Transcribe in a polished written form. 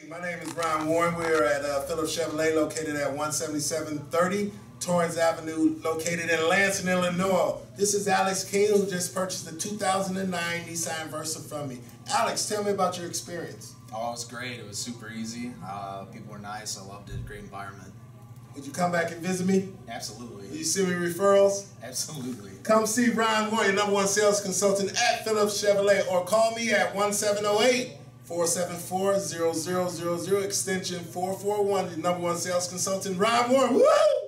My name is Ryan Warren. We're at Phillips Chevrolet, located at 17730 Torrance Avenue, located in Lansing, Illinois. This is Alex King, who just purchased the 2009 Nissan Versa from me. Alex, tell me about your experience. Oh, it was great. It was super easy. People were nice. I loved it. Great environment. Would you come back and visit me? Absolutely. Will you send me referrals? Absolutely. Come see Ryan Warren, your #1 sales consultant at Phillips Chevrolet, or call me at 1708-474-0000, extension 441, your #1 sales consultant, Ryan Warren. Woo!